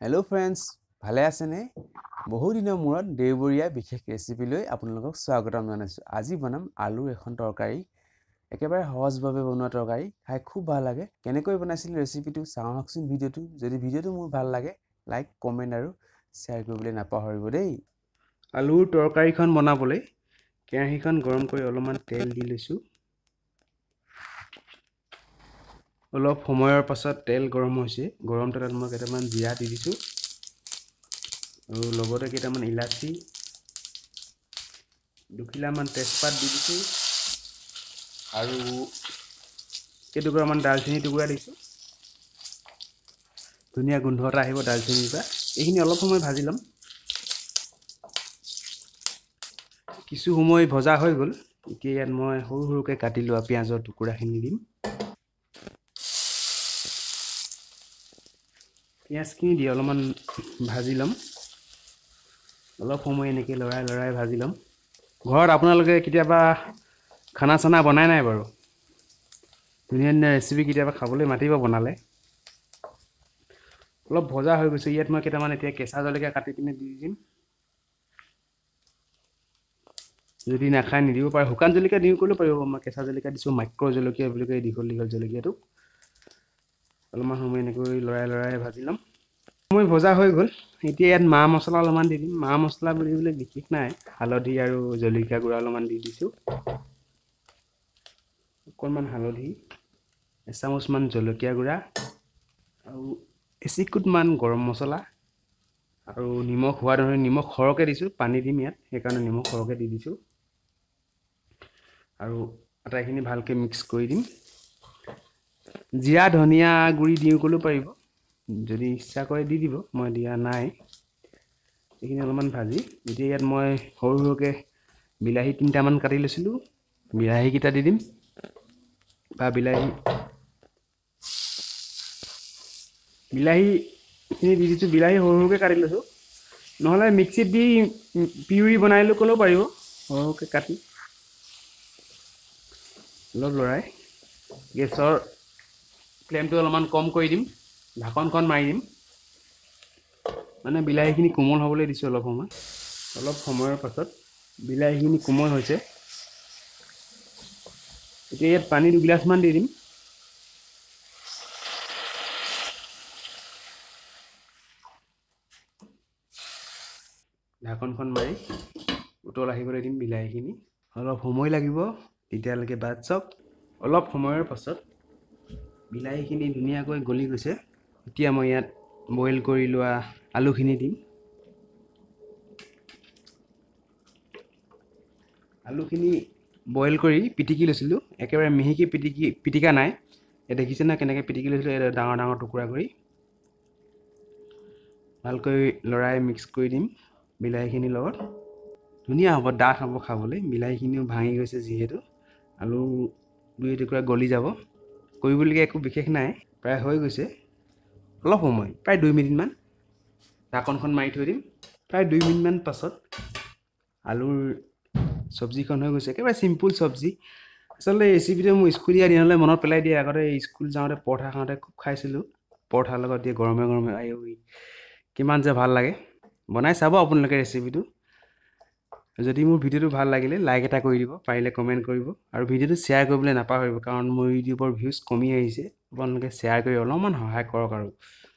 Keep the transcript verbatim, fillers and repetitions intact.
Hello friends, ভালে আছেনে? বহু দিনৰ মূৰত দেওবৰীয়া বিশেষ ৰেচিপি লৈ আপোনালোকক স্বাগতম জনাইছোঁ। আজি বনাম আলুৰ এখন তৰকাৰী। একেবাৰে সহজভাৱে বনোৱা তৰকাৰী, খাই খুব ভাল লাগে। কেনেকৈ বনাইছিল ৰেচিপিটো চাওকচোন ভিডিঅ'টো। যদি ভিডিঅ'টো মোৰ ভাল লাগে, লাইক, কমেণ্ট আৰু শ্বেয়াৰ কৰিবলৈ নাপাহৰিব দেই। আলুৰ তৰকাৰীখন বনাবলৈ কেৰাহীখন গৰম কৰি অলপমান তেল দি লৈছোঁ। অলপ সময়ৰ পাছত তেল গৰম হৈছে। গৰম তেলত মই কেইটামান জিৰা দি দিছোঁ আৰু লগতে কেইটামান ইলাচি, দুখিলামান তেজপাত দি দিছোঁ আৰু কেইটুকুৰামান দালচেনি টুকুৰা দিছোঁ। ধুনীয়া গোন্ধ এটা আহিব দালচেনিৰ পৰা। এইখিনি অলপ সময় ভাজি ল'ম। কিছু সময় ভজা হৈ গ'ল। এতিয়া ইয়াত মই সৰু সৰুকৈ কাটি লোৱা পিঁয়াজৰ টুকুৰাখিনি দিম। পিঁয়াজখিনি দি অলপমান ভাজি ল'ম। অলপ সময় এনেকৈ লৰাই লৰাই ভাজি ল'ম। ঘৰত আপোনালোকে কেতিয়াবা খানা চানা বনাই নাই বাৰু? ধুনীয়া ধুনীয়া ৰেচিপি কেতিয়াবা খাবলৈ মাতিব বনালে। অলপ ভজা হৈ গৈছে। ইয়াত মই কেইটামান এতিয়া কেঁচা জলকীয়া কাটি পিনে দি দিম। যদি নাখায় নিদিব পাৰে, শুকান জলকীয়া দিও কৰিলেও পাৰিব। মই কেঁচা জলকীয়া দিছোঁ, মাইক্ৰ' জলকীয়া বুলি কয় দীঘল দীঘল জলকীয়াটো। অলপমান সময় এনেকৈ লৰাই লৰাই ভাজি ল'ম। সময় ভজা হৈ গ'ল। এতিয়া ইয়াত মা মছলা অলপমান দি দিম। মা মছলা বুলিবলৈ বিশেষ নাই, হালধি আৰু জলকীয়া গুড়া অলপমান দি দিছোঁ। অকণমান হালধি, এচামুচমান জলকীয়া গুড়া আৰু এচিকুটমান গৰম মছলা আৰু নিমখ সোৱাদ অনুসৰি নিমখ সৰহকৈ দিছোঁ। পানী দিম ইয়াত, সেইকাৰণে নিমখ সৰহকৈ দি দিছোঁ আৰু আটাইখিনি ভালকৈ মিক্স কৰি দিম। জিৰা ধনিয়া গুড়ি দিও ক'লেও পাৰিব, যদি ইচ্ছা কৰে দি দিব। মই দিয়া নাই। এইখিনি অলপমান ভাজি এতিয়া ইয়াত মই সৰু সৰুকৈ বিলাহী তিনিটামান কাটি লৈছিলোঁ, বিলাহীকেইটা দি দিম। বা বিলাহী বিলাহীখিনি দি দিছোঁ। বিলাহী সৰু সৰুকৈ কাটি লৈছোঁ, নহ'লে মিক্সিত দি পিউৰি বনাই লৈ ক'লেও পাৰিব। সৰু সৰুকৈ কাটি অলপ লৰাই গেছৰ ফ্লেমটো অলপমান কম কৰি দিম, ঢাকনখন মাৰি দিম। মানে বিলাহীখিনি কোমল হ'বলৈ দিছোঁ অলপ সময়। অলপ সময়ৰ পাছত বিলাহীখিনি কোমল হৈছে। এতিয়া ইয়াত পানী দুগিলাচমান দি দিম। ঢাকনখন মাৰি উতল আহিবলৈ দিম বিলাহীখিনি। অলপ সময় লাগিব, তেতিয়ালৈকে বাট চাওক। অলপ সময়ৰ পাছত বিলাহীখিনি ধুনীয়াকৈ গলি গৈছে। এতিয়া মই ইয়াত বইল কৰি লোৱা আলুখিনি দিম। আলুখিনি বইল কৰি পিটিকি লৈছিলোঁ, একেবাৰে মিহিকৈ পিটিকি পিটিকা নাই। এই দেখিছে না কেনেকৈ পিটিকি লৈছিলোঁ, এই ডাঙৰ ডাঙৰ টুকুৰা কৰি। ভালকৈ লৰাই মিক্স কৰি দিম বিলাহীখিনিৰ লগত। ধুনীয়া হ'ব, ডাঠ হ'ব খাবলৈ। বিলাহীখিনিও ভাঙি গৈছে যিহেতু, আলু দুই টুকুৰা গলি যাব। কৰিবলগীয়া একো বিশেষ নাই, প্ৰায় হৈ গৈছে। অলপ সময়, প্ৰায় দুই মিনিটমান ঢাকনখন মাৰি থৈ দিম। প্ৰায় দুই মিনিটমান পাছত আলুৰ চব্জিখন হৈ গৈছে। একেবাৰে চিম্পুল চব্জি। আচলতে এই ৰেচিপিটো মোৰ স্কুলীয়া দিনলৈ মনত পেলাই দিয়ে। আগতে স্কুল যাওঁতে পৰঠা খাওঁতে খুব খাইছিলোঁ। পৰঠাৰ লগত দিয়ে গৰমে গৰমে, আই ঐ কিমান যে ভাল লাগে। বনাই চাব আপোনালোকে ৰেচিপিটো। যদি মোৰ ভিডিঅ'টো ভাল লাগিলে লাইক এটা কৰি দিব, পাৰিলে কমেণ্ট কৰিব আৰু ভিডিঅ'টো শ্বেয়াৰ কৰিবলৈ নাপাহৰিব, কাৰণ মোৰ ইউটিউবৰ ভিউজ কমি আহিছে। আপোনালোকে শ্বেয়াৰ কৰি অলপমান সহায় কৰক আৰু।